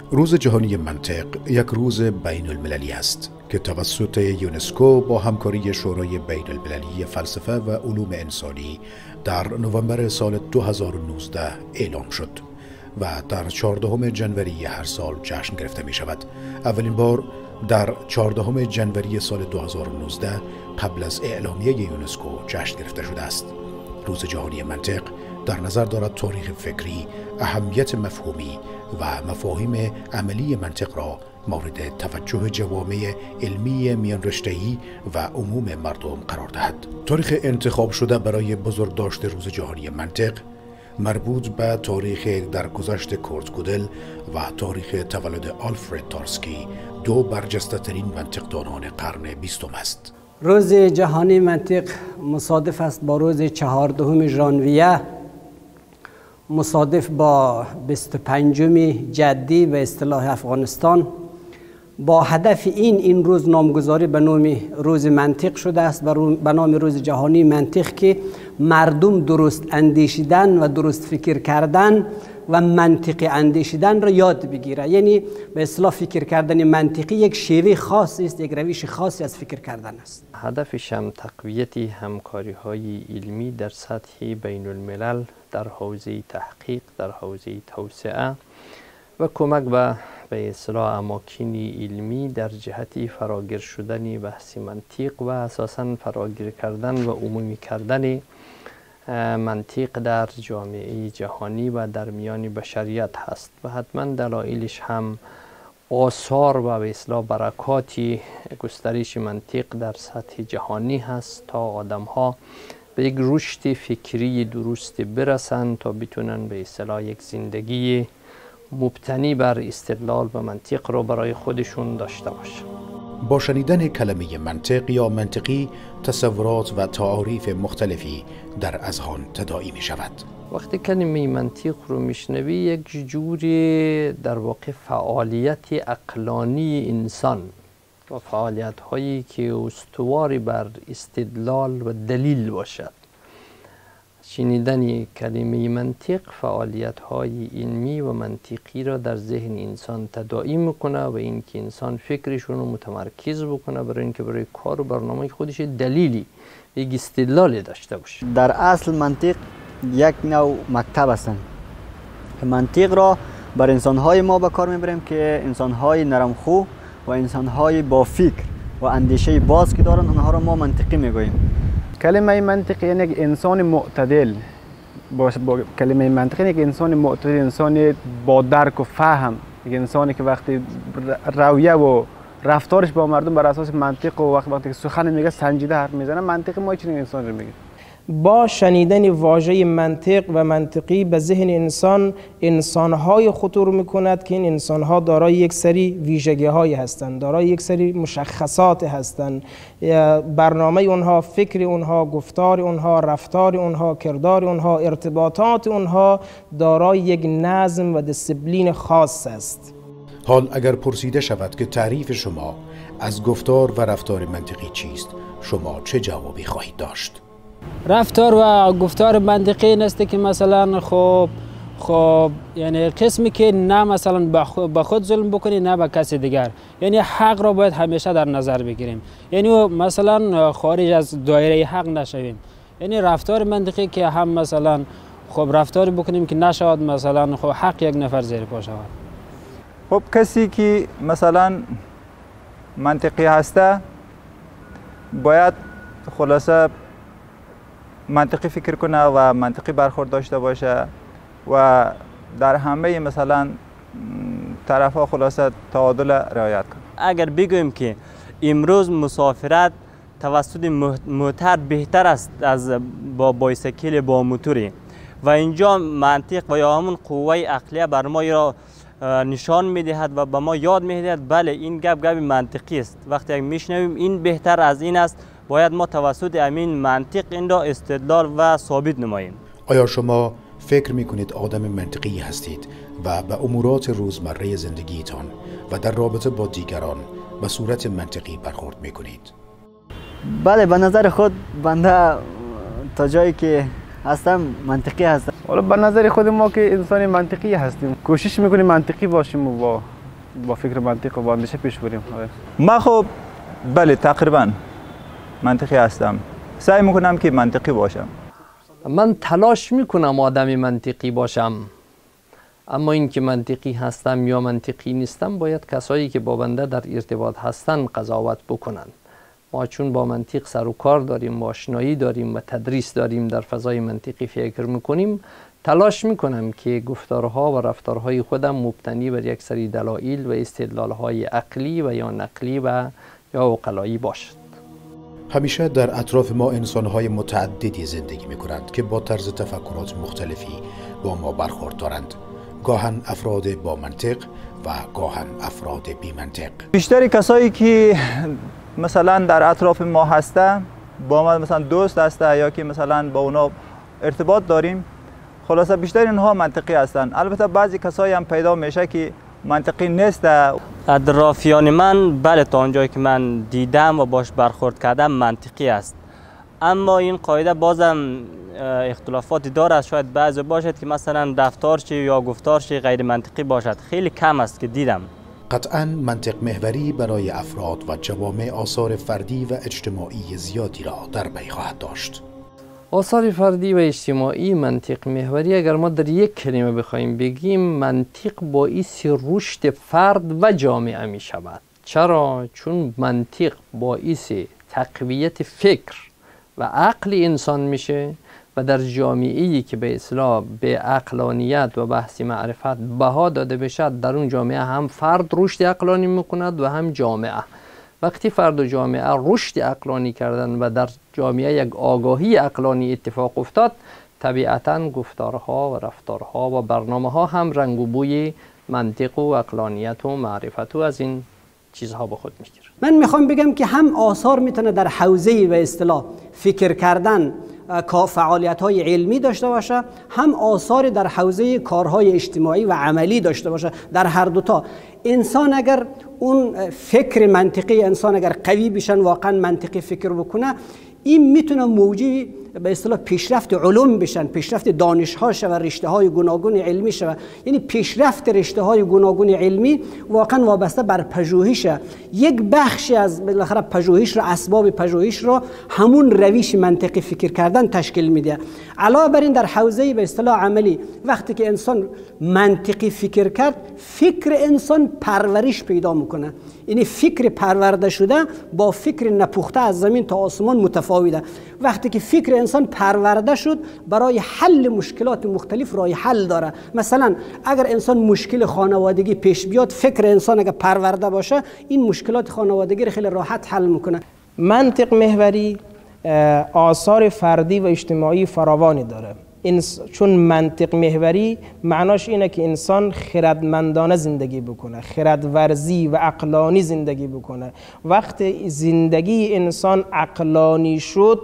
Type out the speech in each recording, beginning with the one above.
روز جهانی منطق یک روز بین المللی است که توسط یونسکو با همکاری شورای بین المللی فلسفه و علوم انسانی در نوامبر سال 2019 اعلام شد و در 14 جنوری هر سال جشن گرفته می شود. اولین بار در 14 جنوری سال 2019 قبل از اعلامیه یونسکو جشن گرفته شده است. روز جهانی منطق در نظر دارد تاریخ فکری، اهمیت مفهومی و مفاهیم عملی منطق را مورد توجه جوامع علمی میان رشته‌ای و عموم مردم قرار دهد. تاریخ انتخاب شده برای بزرگداشت روز جهانی منطق مربوط به تاریخ درگذشت کورت گودل و تاریخ تولد آلفرد تارسکی، دو برجسته ترین منطقدانان قرن 20 است. روز جهانی منطق مصادف است با روز 14 ژانویه، مصادف با 25 جدی و اصطلاح افغانستان. با هدف این روز نامگذاری به نام روز منطق شده است و به نام روز جهانی منطق که مردم درست اندیشیدن و درست فکر کردن و منطقی اندیشیدن را یاد بگیره. یعنی به اصطلاح فکر کردن منطقی یک شیوه خاصی است، یک روش خاصی از فکر کردن است. هدفش هم تقویت همکاری‌های علمی در سطح بین الملل در حوزه تحقیق، در حوزه توسعه و کمک به اصلاح اماکن علمی در جهت فراگیر شدن بحث منطق و اساساً فراگیر کردن و عمومی کردن منطق در جامعه جهانی و در میان بشریت هست و حتما دلایلش هم آثار و به اصلاح برکاتی گسترش منطق در سطح جهانی هست تا آدم ها به یک رشد فکری درست برسند تا بتونن به اصلاح یک زندگی مبتنی بر استدلال و منطق رو برای خودشون داشته باشند. با شنیدن کلمه منطق یا منطقی تصورات و تعاریف مختلفی در اذهان تداعی می شود. وقتی کلمه منطق رو میشنوی یک جوری در واقع فعالیت عقلانی انسان و فعالیت هایی که استواری بر استدلال و دلیل باشد. شنیدن کلمه منطق فعالیت های علمی و منطقی را در ذهن انسان تداعی میکنه و اینکه انسان فکرشون رو متمرکز بکنه برای اینکه برای کار و برنامه خودش دلیلی یک استدلالی داشته باشه. در اصل منطق یک نوع مکتب هستند. منطق را بر انسانهای ما به کار میبریم که انسانهای نرمخو و انسانهای با فکر و اندیشه باز که دارن، اونها را ما منطقی میگوییم. کلمه منطق یعنی یک انسان معتدل. با کلمه منطق یعنی یک انسان معتدل، انسان با درک و فهم، یک انسانی که وقتی رویه و رفتارش با مردم بر اساس منطق و وقتی سخن میگه سنجیده حرف میزنه. منطق ما چنین انسان رو میگه. با شنیدن واژه منطق و منطقی به ذهن انسان‌های خطور میکند که این انسان‌ها دارای یک سری ویژگی‌هایی هستند، دارای یک سری مشخصات هستند. برنامه اونها، فکر اونها، گفتار اونها، رفتار اونها، کردار اونها، ارتباطات اونها دارای یک نظم و دیسیپلین خاص است. حال اگر پرسیده شود که تعریف شما از گفتار و رفتار منطقی چیست، شما چه جوابی خواهید داشت؟ رفتار و گفتار منطقی این است که مثلا خب یعنی قسمی که نه مثلا به خود ظلم بکنی نه به کسی دیگر، یعنی حق را باید همیشه در نظر بگیریم، یعنی مثلا خارج از دایره حق نشویم. یعنی رفتار منطقی که هم مثلا خب رفتاری بکنیم که نشود مثلا خب حق یک نفر زیر پا شود. خب کسی که مثلا منطقی هسته باید خلاصه منطقی فکر کنه و منطقی برخورد داشته باشه و در همه مثلا طرف ها خلاصه تعادل رعایت کنه. اگر بگوییم که امروز مسافرت توسط موتر بهتر است از با بایسکل با موتوری و اینجا منطق و یا همون قوه عقلیه بر ما را نشان میدهد و به ما یاد میدهد بله این گپ منطقی است. وقتی میشنویم این بهتر از این است، باید ما توسط امین منطق این را استدلال و ثابت نماییم. آیا شما فکر میکنید آدم منطقی هستید و به امورات روزمره زندگیتان و در رابطه با دیگران به صورت منطقی برخورد میکنید؟ بله، به نظر خود بنده تا جایی که هستم منطقی هستم. حالا به نظر خود ما که انسان منطقی هستیم، کوشش میکنیم منطقی باشیم و با با فکر منطق و با اندیشه پیش بریم. ما خب بله تقریبا منطقی هستم، سعی میکنم که منطقی باشم. من تلاش میکنم آدم منطقی باشم، اما اینکه منطقی هستم یا منطقی نیستم باید کسایی که با بنده در ارتباط هستن قضاوت بکنن. ما چون با منطق سر و کار داریم، آشنایی داریم و تدریس داریم، در فضای منطقی فکر میکنیم، تلاش میکنم که گفتارها و رفتارهای خودم مبتنی بر یک سری دلایل و استدلالهای عقلی و یا نقلی و یا عقلایی باشد. همیشه در اطراف ما انسانهای متعددی زندگی میکنند که با طرز تفکرات مختلفی با ما برخورد دارند، گاهن افراد با منطق و گاهن افراد بی منطق. بیشتری کسایی که مثلا در اطراف ما هستن، با ما مثلا دوست هسته یا که مثلا با اونا ارتباط داریم، خلاصه بیشتر اینها منطقی هستن. البته بعضی کسایی هم پیدا میشه که منطقی نیست. اطرافیان من بله تا اونجایی که من دیدم و باش برخورد کردم منطقی است، اما این قاعده بازم اختلافاتی دارد. شاید بعضی باشد که مثلا رفتارش یا گفتارش غیر منطقی باشد، خیلی کم است که دیدم. قطعاً منطق محوری برای افراد و جوامع آثار فردی و اجتماعی زیادی را در پی خواهد داشت. آثار فردی و اجتماعی منطق محوری اگر ما در یک کلمه بخوایم بگیم، منطق باعث رشد فرد و جامعه می شود. چرا؟ چون منطق باعث تقویت فکر و عقل انسان میشه و در جامعه‌ای که به اصطلاح به عقلانیت و بحث معرفت بها داده بشد، در اون جامعه هم فرد رشد عقلانی میکند و هم جامعه. وقتی فرد و جامعه رشد عقلانی کردن و در جامعه یک آگاهی عقلانی اتفاق افتاد، طبیعتاً گفتارها و رفتارها و برنامه‌ها هم رنگ و بوی منطق و عقلانیت و معرفت و از این چیزها به خود میگیره. من میخوام بگم که هم آثار میتونه در حوزه به اصطلاح فکر کردن فعالیت‌های علمی داشته باشه، هم آثار در حوزه کارهای اجتماعی و عملی داشته باشه. در هر دوتا انسان اگر اون فکر منطقی انسان اگر قوی بشن، واقعا منطقی فکر بکنه، این میتونه موجب به اصطلاح پیشرفت علوم بشن، پیشرفت دانش‌ها و رشته‌های گوناگون علمی شود. یعنی پیشرفت رشته‌های گوناگون علمی واقعا وابسته بر پژوهش. یک بخشی از بالاخره پژوهش را، اسباب پژوهش را همون روش منطقی فکر کردن تشکیل میده. علاوه بر این در حوزه به اصطلاح عملی، وقتی که انسان منطقی فکر کرد، فکر انسان پرورش پیدا میکنه. یعنی فکر پرورده شده با فکر نپخته از زمین تا آسمان متفاوته. وقتی که فکر انسان پرورده شد، برای حل مشکلات مختلف راه حل داره. مثلا اگر انسان مشکل خانوادگی پیش بیاد، فکر انسان اگر پرورده باشه، این مشکلات خانوادگی رو خیلی راحت حل میکنه. منطق محوری آثار فردی و اجتماعی فراوانی داره. چون منطق محوری معناش اینه که انسان خردمندانه زندگی بکنه، خردورزی و عقلانی زندگی بکنه. وقتی زندگی انسان عقلانی شد،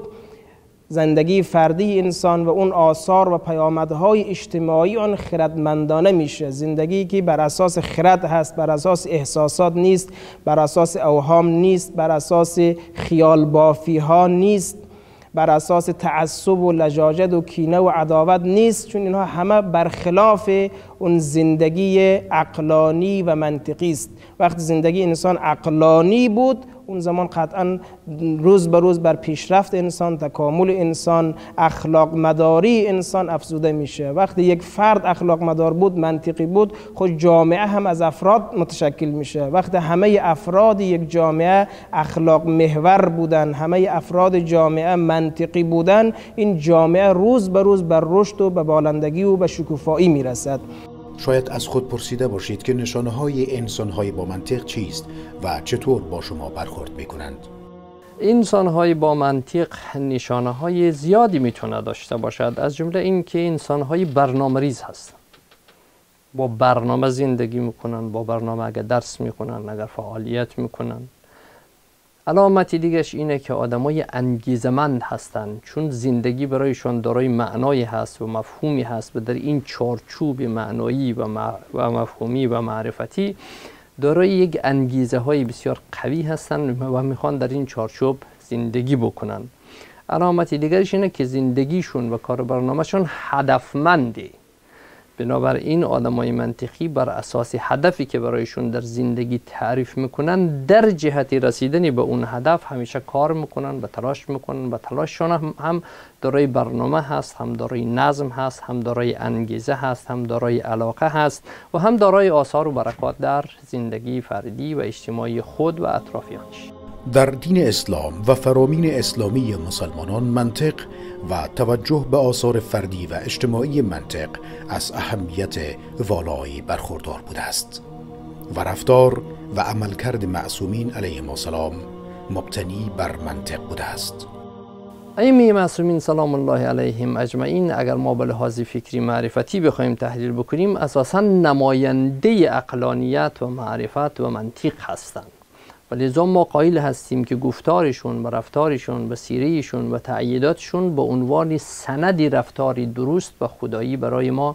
زندگی فردی انسان و اون آثار و پیامدهای اجتماعی آن خردمندانه میشه. زندگی که بر اساس خرد هست، بر اساس احساسات نیست، بر اساس اوهام نیست، بر اساس خیال بافی ها نیست، بر اساس تعصب و لجاجت و کینه و عداوت نیست، چون اینها همه برخلاف اون زندگی عقلانی و منطقی است. وقتی زندگی انسان عقلانی بود، اون زمان قطعا روز به روز بر پیشرفت انسان، تکامل انسان، اخلاق مداری انسان افزوده میشه. وقتی یک فرد اخلاق مدار بود، منطقی بود، خود جامعه هم از افراد متشکل میشه. وقتی همه افراد یک جامعه اخلاق محور بودن، همه افراد جامعه منطقی بودن، این جامعه روز به روز بر رشد و به بالندگی و به شکوفایی میرسد. شاید از خود پرسیده باشید که نشانه‌های انسان‌های با منطق چیست و چطور با شما برخورد می‌کنند؟ انسان‌های با منطق نشانه‌های زیادی میتونه داشته باشد، از جمله این که انسان‌های برنامه‌ریز هستند. با برنامه زندگی میکنن، با برنامه اگر درس میکنن، اگر فعالیت میکنن. علامت دیگهش اینه که آدمای انگیزمند هستند، چون زندگی برایشون دارای معنایی هست و مفهومی هست و در این چارچوب معنایی و مفهومی و معرفتی دارای یک انگیزه های بسیار قوی هستند و میخوان در این چارچوب زندگی بکنن. علامت دیگرش اینه که زندگیشون و کار برنامهشون هدفمنده. بنابراین آدمای منطقی بر اساس هدفی که برایشون در زندگی تعریف میکنن در جهت رسیدن به اون هدف همیشه کار میکنن و تلاش میکنن و تلاششون هم دارای برنامه هست، هم دارای نظم هست، هم دارای انگیزه هست، هم دارای علاقه هست و هم دارای آثار و برکات در زندگی فردی و اجتماعی خود و اطرافیانش. در دین اسلام و فرامین اسلامی مسلمانان منطق و توجه به آثار فردی و اجتماعی منطق از اهمیت والایی برخوردار بوده است و رفتار و عملکرد معصومین علیهم السلام مبتنی بر منطق بوده است. ائمه معصومین سلام الله علیهم اجمعین اگر ما به لحاظ فکری معرفتی بخوایم تحلیل بکنیم اساساً نماینده عقلانیت و معرفت و منطق هستند. ولذا ما قائل هستیم که گفتارشون و رفتارشون و سیرهشون و تأییداتشون به عنوان سندی رفتاری درست و خدایی برای ما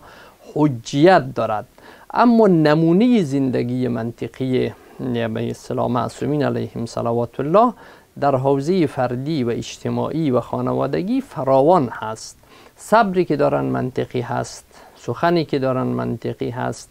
حجیت دارد. اما نمونه زندگی منطقی به اصطلاح معصومین علیهم صلوات الله در حوزه فردی و اجتماعی و خانوادگی فراوان هست. صبری که دارن منطقی هست، سخنی که دارن منطقی هست،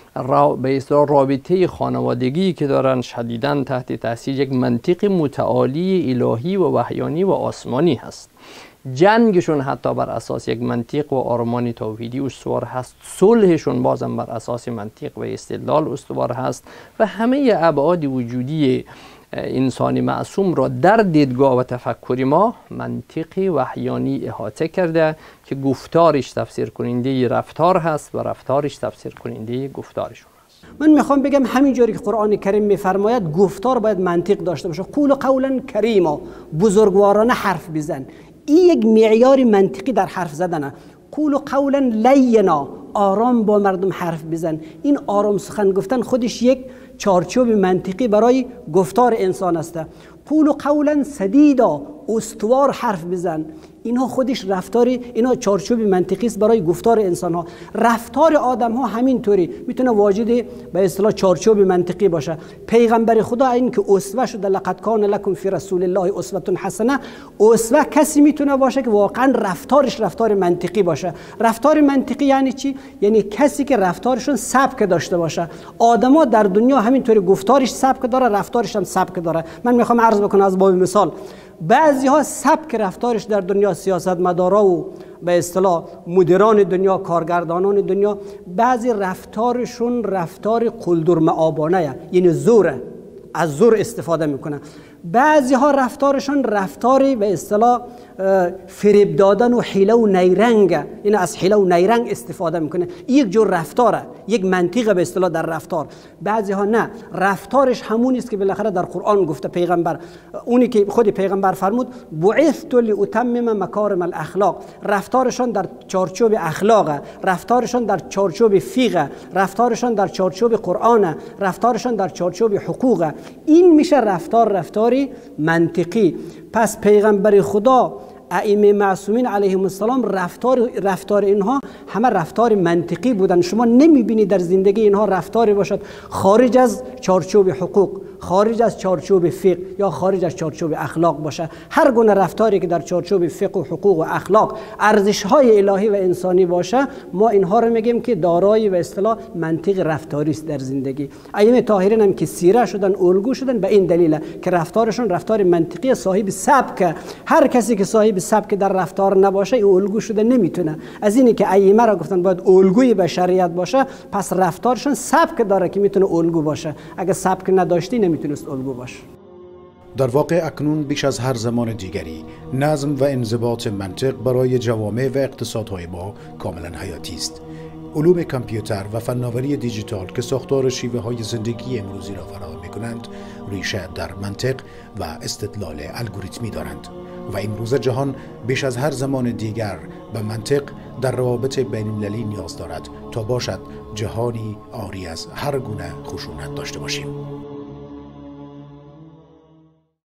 به اصطلاح رابطه خانوادگی که دارن شدیداً تحت تاثیر یک منطق متعالی الهی و وحیانی و آسمانی هست. جنگشون حتی بر اساس یک منطق و آرمان توحیدی استوار هست. صلحشون بازم بر اساس منطق و استدلال استوار هست و همه ابعاد وجودی انسان معصوم را در دیدگاه و تفکر ما منطقی وحیانی احاطه کرده که گفتارش تفسیر کننده رفتار هست و رفتارش تفسیر کننده گفتارشون هست. من میخوام بگم همینجوری که قرآن کریم میفرماید گفتار باید منطق داشته باشه. قول قولا کریما، بزرگوارانه حرف بزن. این یک معیار منطقی در حرف زدنه. قول قولا لینا، آرام با مردم حرف بزن. این آرام سخن گفتن خودش یک چارچوب منطقی برای گفتار انسان است. قول قولا سدیدا، استوار حرف بزن. اینها خودش رفتاری، اینها چارچوب منطقی است برای گفتار انسان ها. رفتار آدم ها همینطوری میتونه واجد به اصطلاح چارچوب منطقی باشه. پیغمبر خدا این که اسوه شده، لقد کان لکم فی رسول الله اسوه حسنه. اسوه کسی میتونه باشه که واقعا رفتارش رفتار منطقی باشه. رفتار منطقی یعنی چی؟ یعنی کسی که رفتارشون سبک داشته باشه. آدما در دنیا همینطوری گفتارش سبک داره، رفتارش هم سبک داره. من میخوام عرض بکنم از باب مثال، بعضی ها سبک رفتارش در دنیا، سیاستمدارا و به اصطلاح مدیران دنیا، کارگردانان دنیا، بعضی رفتارشون رفتار قلدر معابانه، یعنی زوره، از زور استفاده میکنن. بعضی ها رفتارشون رفتاری به اصطلاح فریب دادن و حیله و نیرنگ، این از حیله و نیرنگ استفاده میکنه. یک جور رفتاره، یک منطقه به اصطلاح در رفتار. بعضی ها نه، رفتارش همون است که بالاخره در قرآن گفته پیغمبر، اونی که خود پیغمبر فرمود بعثت لاتمم مکارم الاخلاق. رفتارشون در چارچوب اخلاقه، رفتارشون در چارچوب فقه، رفتارشون در چارچوب قرآن، رفتارشون در چارچوب حقوقه. این میشه رفتاری منطقی. پس پیغمبر خدا، ائمه معصومین علیهم السلام، رفتار اینها همه رفتار منطقی بودن. شما نمیبینید در زندگی اینها رفتاری باشد خارج از چارچوب حقوق، خارج از چارچوب فقه یا خارج از چارچوب اخلاق باشه. هر گونه رفتاری که در چارچوب فقه و حقوق و اخلاق، ارزش‌های الهی و انسانی باشه، ما اینها رو میگیم که دارای و اصطلاح منطق رفتاری است در زندگی. ائمه طاهرین هم که سیره شدن، الگو شدن، به این دلیل که رفتارشون رفتار منطقی، صاحب سبک. هر کسی که صاحب سبک در رفتار نباشه، این الگو شده نمیتونه. از اینی که ائمه را گفتن باید الگوی بشریت باشه، پس رفتارشون سبک داره که میتونه الگو باشه. اگه سبک نداشتی نمیتونست الگو باشه. در واقع اکنون بیش از هر زمان دیگری نظم و انضباط منطق برای جوامع و اقتصادهای ما کاملا حیاتی است. علوم کامپیوتر و فناوری دیجیتال که ساختار شیوه های زندگی امروزی را فراهم می‌کنند، ریشه در منطق و استدلال الگوریتمی دارند و امروز جهان بیش از هر زمان دیگر به منطق در روابط بین المللی نیاز دارد تا باشد جهانی عاری از هر گونه خشونت داشته باشیم.